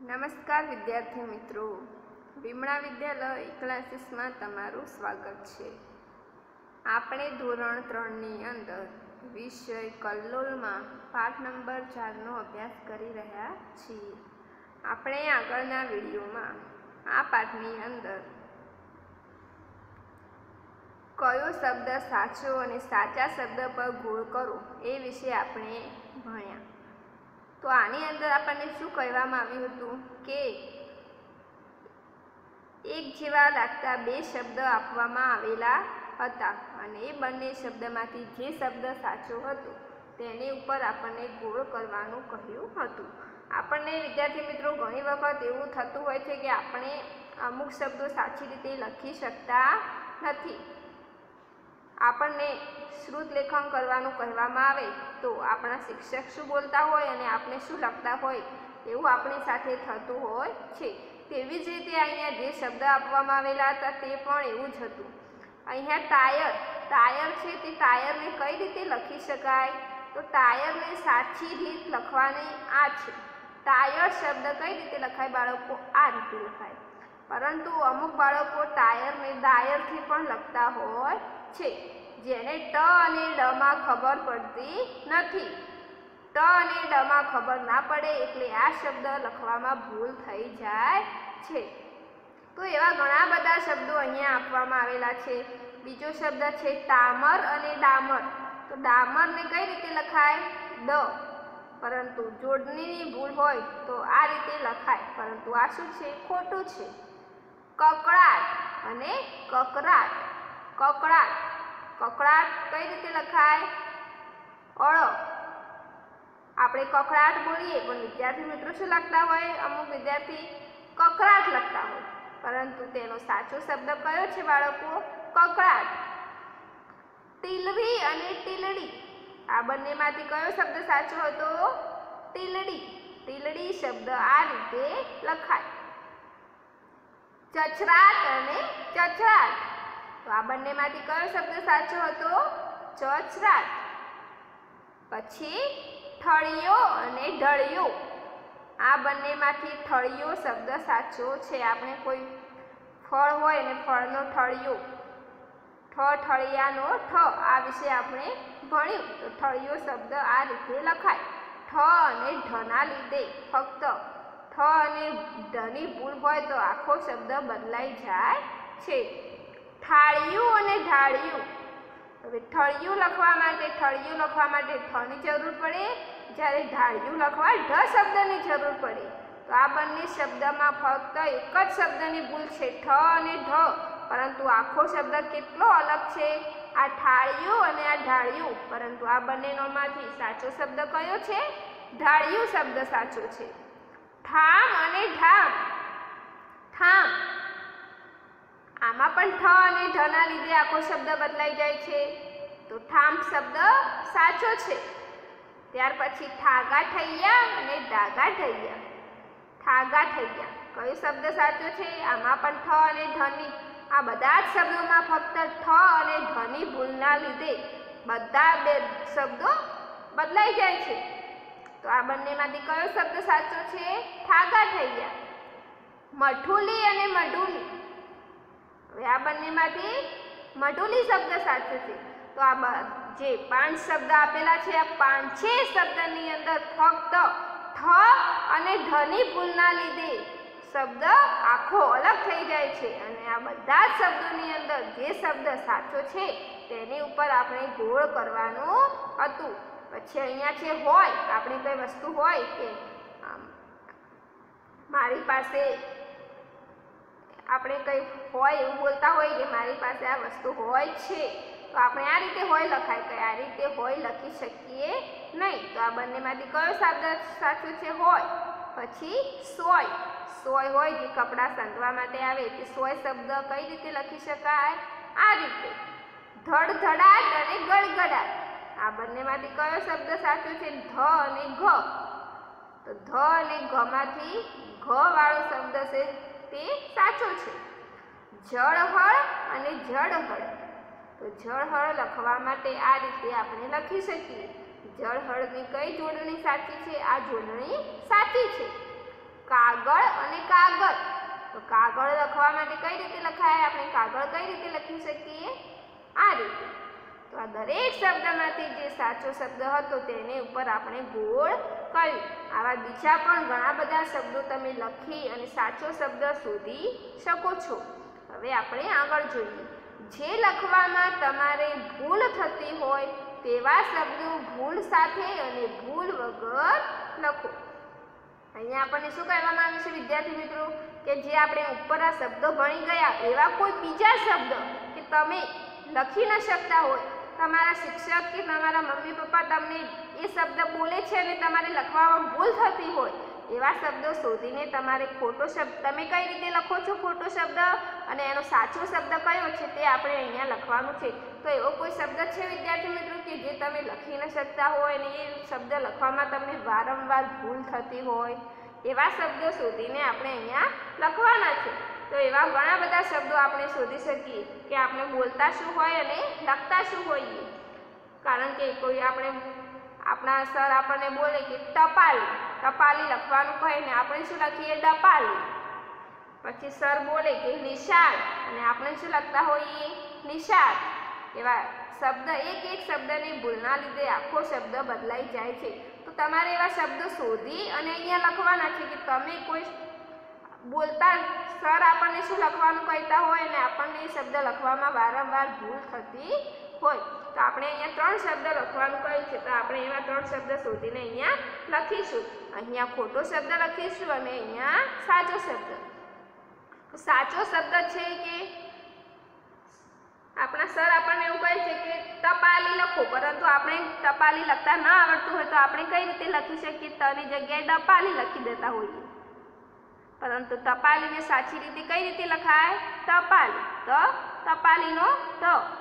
નમસ્કાર વિદ્યાર્થી મિત્રો, વિમળા વિદ્યાલય ક્લાસીસમાં તમારું સ્વાગત છે। આપણે ધોરણ 3ની અંદર વિષય કલ્લોલમાં પાઠ નંબર 4નો અભ્યાસ કરી રહ્યા છીએ। આપણે આગળના વિડીયોમાં આ પાઠની અંદર કયો શબ્દ સાચો અને સાચા શબ્દ પર ગોળ કરો એ વિશે આપણે ભણ્યા। તો આની અંદર આપણને શું કહેવામાં આવ્યું હતું કે એક જેવા લાગતા બે શબ્દ આપવામાં આવેલા હતા અને એ બંને શબ્દમાંથી જે શબ્દ સાચો હતો તેની ઉપર આપણને ગોળ કરવાનું કહ્યું હતું। આપણને વિદ્યાર્થી મિત્રો ઘણી વખત એવું થતું હોય છે કે આપણે અમુક શબ્દો સાચી રીતે લખી શકતા નથી। આપણને શ્રુત લેખન કરવાનું કહેવામાં આવે તો આપણા શિક્ષક શું બોલતા હોય અને આપણે શું લખતા હોય એવું આપણી સાથે થતું હોય છે। તેવી જ રીતે અહીંયા જે શબ્દ આપવામાં આવેલા હતા તે પણ એવું જ હતું। અહીંયા ટાયર છે તે ટાયરને કઈ રીતે લખી શકાય? તો ટાયરને સાચી રીત લખવાની આ છે। ટાયર શબ્દ કઈ રીતે લખાય બાળકો? આ રીતે લખાય। પરંતુ અમુક બાળકો ટાયરને દાયરથી પણ લખતા હોય છે, જેને ટ અને ડમાં ખબર પડતી નથી। ટ અને ડમાં ખબર ના પડે એટલે આ શબ્દ લખવામાં ભૂલ થઈ જાય છે। તો એવા ઘણા બધા શબ્દો અહીંયા આપવામાં આવેલા છે। બીજો શબ્દ છે ટામર અને ડામર। તો ડામરને કઈ રીતે લખાય? ડ, પરંતુ જોડણીની ભૂલ હોય તો આ રીતે લખાય, પરંતુ આ શું છે? ખોટું છે। કકળાટ અને કકરાટ। કકળાટ કઈ રીતે લખાય? અળ। આપણે કકળાટ બોલીએ પણ વિદ્યાર્થી મિત્રો શું લખતા હોય? અમુક વિદ્યાર્થી કકળાટ લખતા હોય, પરંતુ તેનો સાચો શબ્દ કયો છે બાળકો? કકળાટ। ટીલરી અને ટીલડી, આ બંનેમાંથી કયો શબ્દ સાચો હતો? ટીલડી। ટીલડી શબ્દ આ રીતે લખાય। ચચરાટ અને ચચરાટ, તો આ બંનેમાંથી કયો શબ્દ સાચો હતો? ચચરાટ। પછી ઠળિયો અને ઢળિયો, આ બંનેમાંથી ઠળિયો શબ્દ સાચો છે। આપણે કોઈ ફળ હોય અને ફળનો ઠળિયો, ઠળિયાનો ઠ, આ વિશે આપણે ભણ્યું। તો ઠળિયો શબ્દ આ રીતે લખાય। ઠ અને ઢના લીધે ફક્ત ઠ અને ઢની ભૂલ હોય તો આખો શબ્દ બદલાઈ જાય છે। ઠાળિયું અને ઢાળિયું, હવે ઠળિયું લખવા માટે ઠની જરૂર પડે, જ્યારે ઢાળિયું લખવા ઢ શબ્દની જરૂર પડે। તો આ બંને શબ્દમાં ફક્ત એક જ શબ્દની ભૂલ છે, ઠ અને ઢ, પરંતુ આખો શબ્દ કેટલો અલગ છે? આ ઠાળિયું અને આ ઢાળિયું, પરંતુ આ બંનેમાંથી સાચો શબ્દ કયો છે? ઢાળિયું શબ્દ સાચો છે। ઠામ અને ઢામ, આમાં પણ ઠ અને ઢના લીધે આખો શબ્દ બદલાઈ જાય છે, તો ઠામ શબ્દ સાચો છે। ત્યાર પછી ઠાગા ઠૈયા અને ડાગા ઠૈયા। કયો શબ્દ સાચો છે? આમાં પણ ઠ અને ઢની, આ બધા જ શબ્દોમાં ફક્ત ઠ અને ઢની ભૂલના લીધે બધા બે શબ્દો બદલાઈ જાય છે। તો આ બંનેમાંથી કયો શબ્દ સાચો છે? ઠાગા ઠૈયા। મઠુલી અને મઢુલી, હવે આ બંનેમાંથી મઢુલી શબ્દ સાચો છે। તો આ જે 5 શબ્દ આપેલા છે, આ 5 શબ્દની અંદર ફક્ત ઠ અને ઢની ભૂલના લીધે શબ્દ આખો અલગ થઈ જાય છે અને આ બધા જ શબ્દોની અંદર જે શબ્દ સાચો છે તેની ઉપર આપણે ગોળ કરવાનું હતું। પછી અહીંયા છે હોય, આપણી કઈ વસ્તુ હોય કે મારી પાસે, આપણે કંઈ હોય એવું બોલતા હોય કે મારી પાસે આ વસ્તુ હોય છે, તો આપણે આ રીતે હોય લખાય, કે આ રીતે હોય લખી શકીએ નહીં। તો આ બંનેમાંથી કયો શબ્દ સાચો છે? હોય। પછી સોય હોય, જે કપડાં સાંધવા માટે આવે તે સોય શબ્દ કઈ રીતે લખી શકાય? આ રીતે। ધડધડાટ અને ગડગડાટ, આ બંનેમાંથી કયો શબ્દ સાચો છે? ધ અને ઘ, તો ધ અને ઘમાંથી ઘ વાળો શબ્દ છે તે સાચો છે। જળહળ અને જળહળ, તો જળહળ લખવા માટે આ રીતે આપણે લખી શકીએ। જળહળની કઈ જોડણી સાચી છે? આ જોડણી સાચી છે। કાગળ અને કાગળ. તો કાગળ લખવા માટે કઈ રીતે લખાય? આપણે કાગળ કઈ રીતે લખી શકીએ? આ રીતે. તો આ દરેક શબ્દમાંથી જે સાચો શબ્દ હતો તેની ઉપર આપણે ગોળ કર્યું. આવા બીજા પણ ઘણા બધા શબ્દો તમે લખી અને સાચો શબ્દ શોધી શકો છો. હવે આપણે આગળ જોઈએ. જે લખવામાં તમારે ભૂલ થતી હોય તેવા શબ્દો ભૂલ સાથે અને ભૂલ વગર લખો. અહીંયા આપણને શું કહેવામાં આવ્યું છે વિદ્યાર્થી મિત્રો? કે જે આપણે ઉપર આ શબ્દો ભણી ગયા એવા કોઈ બીજા શબ્દ કે તમે લખી ન શકતા હોય, તમારા શિક્ષક કે તમારા મમ્મી પપ્પા તમને એ શબ્દ બોલે છે અને તમારે લખવામાં ભૂલ થતી હોય એવા શબ્દો શોધીને તમારે ખોટો શબ્દ તમે કઈ રીતે લખો છો ખોટો શબ્દ અને એનો સાચો શબ્દ કયો છે તે આપણે અહીંયા લખવાનું છે. તો એવો કોઈ શબ્દ છે વિદ્યાર્થી મિત્રો કે જે તમે લખી ન શકતા હોય અને એ શબ્દ લખવામાં તમને વારંવાર ભૂલ થતી હોય? એવા શબ્દો શોધીને આપણે અહીંયા લખવાના છે. તો એવા ઘણા બધા શબ્દો આપણે શોધી શકીએ કે આપણે બોલતા શું હોય અને લખતા શું હોઈએ. કારણ કે કોઈ આપણે આપણા સર આપણને બોલે કે ટપાલી, ટપાલી લખવાનું કહે ને આપણે શું લખીએ? ડપાલી. પછી સર બોલે કે નિશાળ અને આપણે શું લખતા હોઈએ? નિશાળ. એવા શબ્દ એક શબ્દની ભૂલના લીધે આખો શબ્દ બદલાઈ જાય છે. તો તમારે એવા શબ્દો શોધી અને અહીંયા લખવાના છે કે તમે કોઈ બોલતા સર આપણને શું લખવાનું કહેતા હોય અને આપણને એ શબ્દ લખવામાં વારંવાર ભૂલ થતી હોય. તો આપણે અહીંયા 3 શબ્દ લખવાનું કહ્યું છે. તો આપણે એવા 3 શબ્દ શોધીને અહીંયા લખીશું. અહીંયા ખોટો શબ્દ લખીશું અને અહીંયા સાચો શબ્દ. તો સાચો શબ્દ છે કે આપણા સર આપણને એવું કહે છે કે ટપાલી લખો, પરંતુ આપણે ટપાલી લખતા ન આવડતું હોય તો આપણે કઈ રીતે લખી શકીએ? તની જગ્યાએ ડપાલી લખી દેતા હોઈએ. પરંતુ ટપાલીને સાચી રીતે કઈ રીતે લખાય? ટપાલી. તો ટપાલીનો ટ.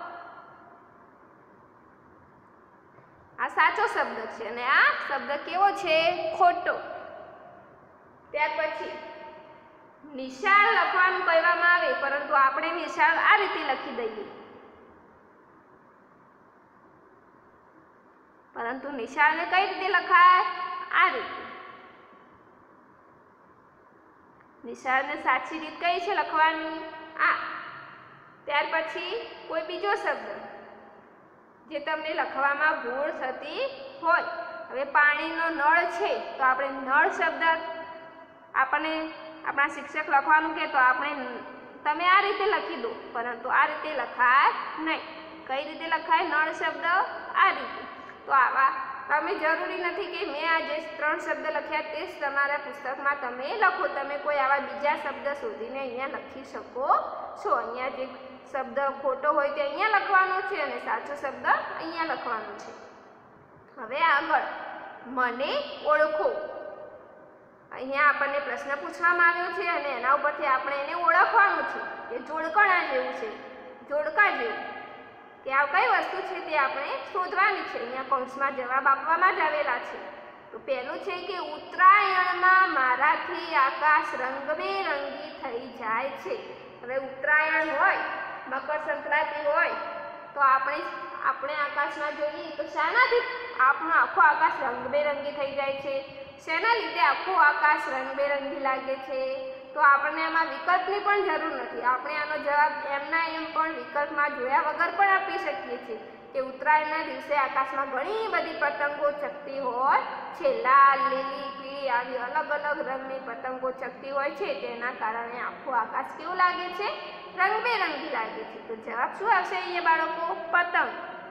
આ સાચો શબ્દ છે અને આ શબ્દ કેવો છે? ખોટો. ત્યાર પછી નિશાળ લખવાનું કહેવામાં આવે પરંતુ આપણે નિશાળ આ રીતે લખી દઈએ. પરંતુ નિશાળને કઈ રીતે લખાય? આ રીતે. નિશાળને સાચી રીત કઈ છે લખવાની? આ. ત્યાર પછી કોઈ બીજો શબ્દ જે તમને લખવામાં ભૂલ થતી હોય. હવે પાણીનો નળ છે તો આપણે નળ શબ્દ આપણને આપણા શિક્ષક લખવાનું કહે તો આપણે તમે આ રીતે લખી દો, પરંતુ આ રીતે લખાય નહીં. કઈ રીતે લખાય નળ શબ્દ? આ રીતે. તો આવા તમે જરૂરી નથી કે મેં આ જે 3 શબ્દ લખ્યા તે જ તમારા પુસ્તકમાં તમે લખો. તમે કોઈ આવા બીજા શબ્દ શોધીને અહીંયા લખી શકો છો. અહીંયા જે શબ્દ ખોટો હોય તે અહીંયા લખવાનો છે અને સાચો શબ્દ અહીંયા લખવાનો છે. હવે આગળ મને ઓળખો. અહીંયા આપણને પ્રશ્ન પૂછવામાં આવ્યો છે અને એના ઉપરથી આપણે એને ઓળખવાનું છે કે જોડકણા જેવું છે, જોડકા જેવું, કે આ કઈ વસ્તુ છે તે આપણે શોધવાની છે. અહીંયા કૌંસમાં જવાબ આપવામાં જ આવેલા છે. તો પહેલું છે કે ઉત્તરાયણમાં મારાથી આકાશ રંગબેરંગી થઈ જાય છે. હવે ઉત્તરાયણ હોય, મકર સંક્રાંતિ હોય તો આપણે આકાશમાં જોઈએ તો શાનાથી આપણું આખું આકાશ રંગબેરંગી થઈ જાય છે? શેના લીધે આખું આકાશ રંગબેરંગી લાગે છે? તો આપણને આમાં વિકલ્પની પણ જરૂર નથી. આપણે આનો જવાબ એમના એમ પણ વિકલ્પમાં જોયા વગર પણ આપી શકીએ છીએ કે ઉત્તરાયણના દિવસે આકાશમાં ઘણી બધી પતંગો ચગતી હોય છે. લાલ, લીલી, પીળી આવી અલગ અલગ રંગની પતંગો ચગતી હોય છે. તેના કારણે આખું આકાશ કેવું લાગે છે? રંગબેરંગી લાગે છે. તો જવાબ શું આવશે અહીંયા બાળકો? પતંગ.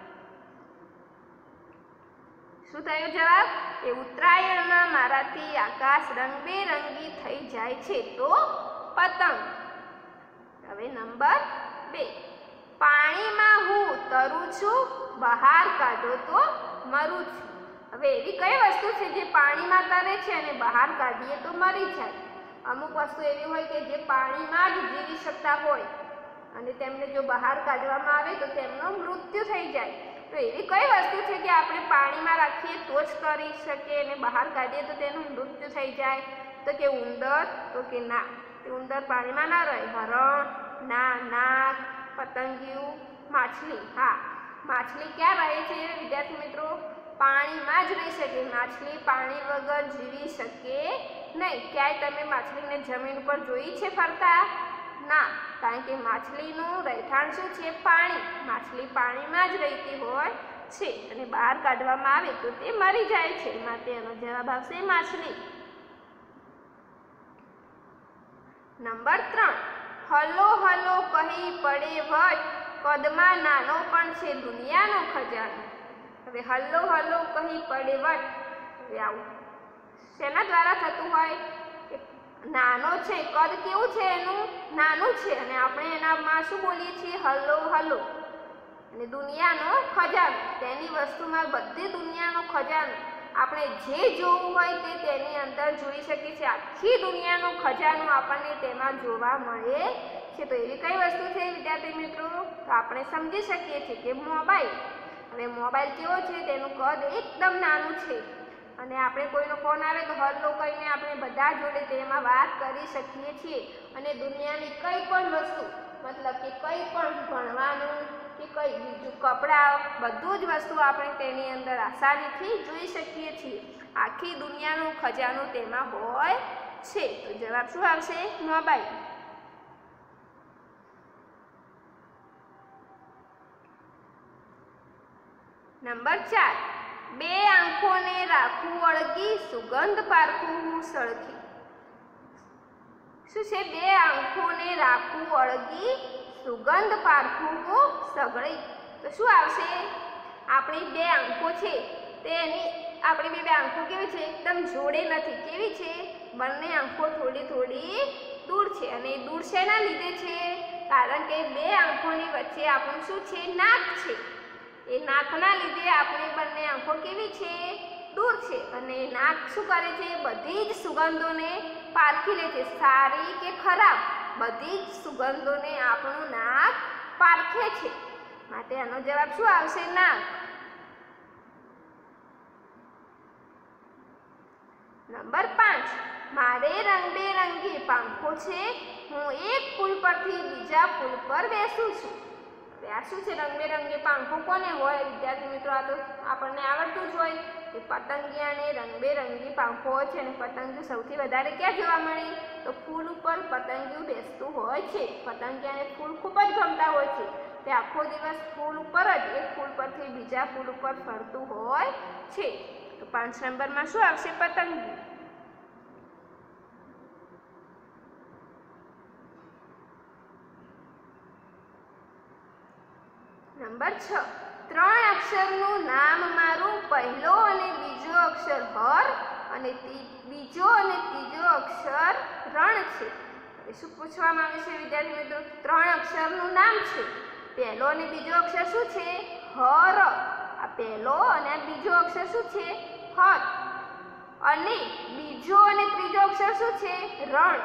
શું થયું જવાબ? કે ઉત્તરાયણમાં મારાથી આકાશ રંગબેરંગી થઈ જાય છે તો પતંગ. હવે નંબર 2, પાણીમાં હું તરું છું, બહાર કાઢો તો મરું છું. હવે એવી કઈ વસ્તુ છે જે પાણીમાં તરે છે અને બહાર કાઢીએ તો મરી જાય? અમુક વસ્તુ એવી હોય કે જે પાણીમાં જ જીવી શકતા હોય અને તેમને જો બહાર કાઢવામાં આવે તો તેમનું મૃત્યુ થઈ જાય. તો એવી કઈ વસ્તુ છે કે આપણે પાણીમાં રાખીએ તો જ તરી શકીએ અને બહાર કાઢીએ તો તેનું મૃત્યુ થઈ જાય? તો કે ઉંદર. તો કે ના, તે ઉંદર પાણીમાં ના રહે. હરણ ના, નાગ, પતંગિયું, માછલી. હા, માછલી ક્યાં રહે છે વિદ્યાર્થી મિત્રો? પાણીમાં જ રહી શકે. માછલી પાણી વગર જીવી શકે નહીં. ક્યાંય તમે માછલીને જમીન ઉપર જોઈ છે ફરતા? ના, કારણ કે માછલીનું રહેઠાણ શું છે? પાણી. માછલી પાણીમાં જ રહેતી હોય છે અને બહાર કાઢવામાં આવે તો તે મરી જાય છે. માટે એનો જવાબ આવશે માછલી. નંબર 3, હલો હલો કહી પડે વટ, કદમાં નાનો પણ છે દુનિયાનો ખજાનો. હવે હલો હલો કહી પડે વટ, હવે આવું શેના દ્વારા થતું હોય? નાનો છે, કદ કેવું છે એનું? નાનું છે અને આપણે એનામાં શું બોલીએ છીએ? Hello hello. અને દુનિયાનો ખજાનો, તેની વસ્તુમાં બધી દુનિયાનો ખજાનો. આપણે જે જોવું હોય તે તેની અંદર જોઈ શકીએ છીએ. આખી દુનિયાનો ખજાનો આપણને તેમાં જોવા મળે છે. તો એવી કઈ વસ્તુ છે વિદ્યાર્થી મિત્રો? તો આપણે સમજી શકીએ છીએ કે મોબાઈલ. હવે મોબાઈલ કેવો છે? તેનું કદ એકદમ નાનું છે અને આપણે કોઈનો ફોન આવે તો હલો કહીને આપણે બધા જોડે તેમાં વાત કરી શકીએ છીએ. અને દુનિયાની કંઈ પણ વસ્તુ, મતલબ કે કંઈ પણ ભણવાનું કે કંઈ બીજું કપડાં, બધું જ વસ્તુ આપણે તેની અંદર આસાનીથી જોઈ શકીએ છીએ. આખી દુનિયાનો ખજાનો તેમાં હોય છે. તો જવાબ શું આવશે? મોબાઈલ. નંબર 4, બે આંખોને રાખું વળગી, સુગંધ પારખું હું સળગી. શું છે? બે આંખોને રાખું વળગી, સુગંધ પારખું હું સળગી. તો શું આવશે? આપણી બે આંખો છે તેની આપણી બે આંખો કેવી છે? એકદમ જોડે નથી. કેવી છે? બંને આંખો થોડી થોડી દૂર છે. અને દૂર શેના લીધે છે? કારણ કે બે આંખોની વચ્ચે આપણું શું છે? નાક છે. એ નાકના લીધે આપણી બંને આંખો કેવી છે? દૂર છે. અને નાક શું કરે છે? બધી જ સુગંધોને પારખી લે છે. સારી કે ખરાબ, બધી જ સુગંધોને આપણું નાક પારખે છે. માટે આનો જવાબ શું આવશે? નાક. નંબર 5, મારે રંગબેરંગી પાંખો છે, હું એક ફૂલ પરથી બીજા ફૂલ પર બેસું છું. આ શું છે? રંગબેરંગી પાંખો કોને હોય વિદ્યાર્થી મિત્રો? આ તો આપણને આવડતું જ હોય કે પતંગિયાને રંગબેરંગી પાંખો હોય છે. અને પતંગિયું સૌથી વધારે ક્યાં જોવા મળે? તો ફૂલ ઉપર પતંગિયું બેસતું હોય છે. પતંગિયાને ફૂલ ખૂબ જ ગમતા હોય છે. તે આખો દિવસ ફૂલ ઉપર જ, એક ફૂલ પરથી બીજા ફૂલ ઉપર ફરતું હોય છે. તો 5 નંબરમાં શું આવશે? પતંગિયું. નંબર 6, 3 અક્ષરનું નામ મારું, પહેલો અને બીજો અક્ષર હર અને બીજો અને ત્રીજો અક્ષર રણ છે. હવે શું પૂછવામાં આવે છે વિદ્યાર્થી મિત્રો? 3 અક્ષરનું નામ છે. પહેલો અને બીજો અક્ષર શું છે? હર. આ પહેલો અને આ બીજો અક્ષર શું છે? હર. અને બીજો અને ત્રીજો અક્ષર શું છે? રણ.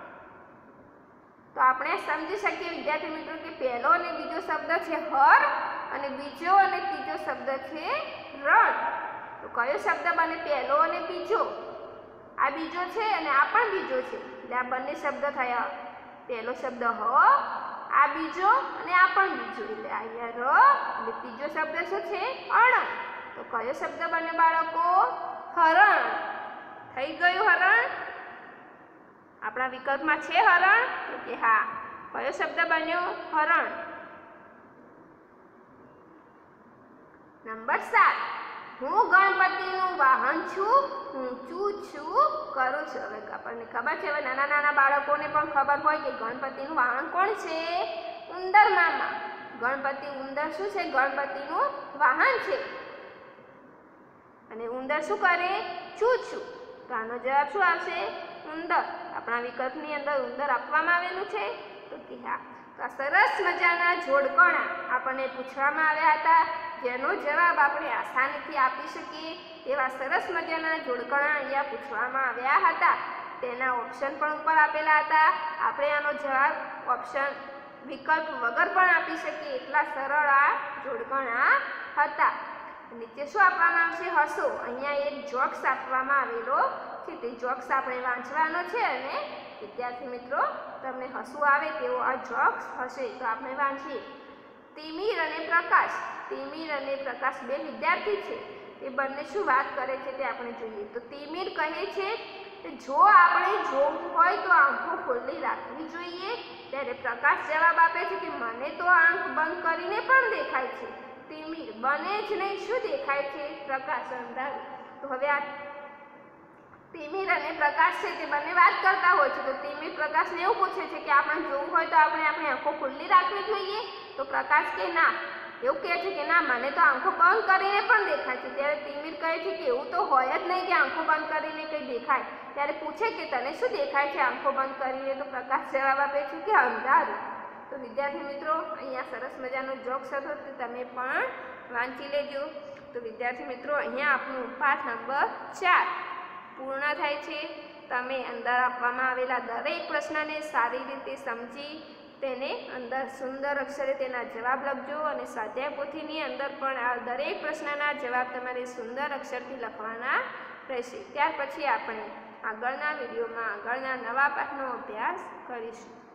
તો આપણે સમજી શકીએ વિદ્યાર્થી મિત્રો કે પહેલો અને બીજો શબ્દ છે હર અને બીજો અને ત્રીજો શબ્દ છે રણ. તો કયો શબ્દ બને? પહેલો અને બીજો. આ બીજો છે અને આ પણ બીજો છે. એટલે આ બંને શબ્દ થયા. પહેલો શબ્દ હ, આ બીજો અને આ પણ બીજો. એટલે અહીંયા ર અને ત્રીજો શબ્દ શું છે? અણ. તો કયો શબ્દ બને બાળકો? હરણ. થઈ ગયું હરણ? આપણા વિકલ્પમાં છે હરણ? તો કે હા. કયો શબ્દ બન્યો? હરણ. નંબર 7, હું ગણપતિનું વાહન છું, ઊંચું છું કરું છું. હવે આપણને ખબર છે, હવે નાના નાના બાળકોને પણ ખબર હોય કે ગણપતિનું વાહન કોણ છે? ઉંદર મામા. ગણપતિ ઉંદર શું છે? ગણપતિનું વાહન છે. અને ઉંદર શું કરે? છું છું. તો આનો જવાબ શું આવશે? ઉંદર. આપણા વિકલ્પની અંદર ઉંદર આપવામાં આવેલું છે. તો કે હા. તો આ સરસ મજાના જોડકણા આપણને પૂછવામાં આવ્યા હતા, જેનો જવાબ આપણે આસાનીથી આપી શકીએ તેવા સરસ મજાના જોડકણા અહીંયા પૂછવામાં આવ્યા હતા. તેના ઓપ્શન પણ ઉપર આપેલા હતા. આપણે આનો જવાબ ઓપ્શન વિકલ્પ વગર પણ આપી શકીએ એટલા સરળ આ જોડકણા હતા. નીચે શું આપવામાં આવશે? હસો. અહીંયા એક જોક્સ આપવામાં આવેલો છે. તે જોક્સ આપણે વાંચવાનો છે અને વિદ્યાર્થી મિત્રો તમને હસવું આવે તેવો આ જોક્સ હશે. તો આપણે વાંચીએ. તિમિર અને પ્રકાશ. તિમિર અને પ્રકાશ બે વિદ્યાર્થી છે. તે બંને શું વાત કરે છે તે આપણે જોઈએ. તો તિમિર કહે છે, જો આપણે જોવું હોય તો આંખો ખુલ્લી રાખવી જોઈએ. ત્યારે પ્રકાશ જવાબ આપે છે કે મને તો આંખ બંધ કરીને પણ દેખાય છે. તિમિર બને જ નહીં, શું દેખાય છે? પ્રકાશ, અંધારું. તો હવે આ તિમિર અને પ્રકાશ છે તે બંને વાત કરતા હોય છે. તો તિમિર પ્રકાશને એવું પૂછે છે કે આપણે જોવું હોય તો આપણે આપણી આંખો ખુલ્લી રાખવી જોઈએ. તો પ્રકાશ કે ના, એવું કહે છે કે ના, મને તો આંખો બંધ કરીને પણ દેખાય છે. ત્યારે તિમિર કહે છે કે એવું તો હોય જ નહીં કે આંખો બંધ કરીને કંઈ દેખાય. ત્યારે પૂછે કે તને શું દેખાય છે આંખો બંધ કરીને? તો પ્રકાશ જવાબ આપે છે કે અંધારું. તો વિદ્યાર્થી મિત્રો, અહીંયા સરસ મજાનો જોક્સ હતો, તો તમે પણ વાંચી લેજો. તો વિદ્યાર્થી મિત્રો, અહીંયા આપણું પાઠ નંબર 4 પૂર્ણ થાય છે. તમે અંદર આપવામાં આવેલા દરેક પ્રશ્નને સારી રીતે સમજી તેને અંદર સુંદર અક્ષરે તેના જવાબ લખજો અને સ્વાધ્યાય પોથીની અંદર પણ આ દરેક પ્રશ્નના જવાબ તમારે સુંદર અક્ષરથી લખવાના રહેશે. ત્યાર પછી આપણે આગળના વિડીયોમાં આગળના નવા પાઠનો અભ્યાસ કરીશું.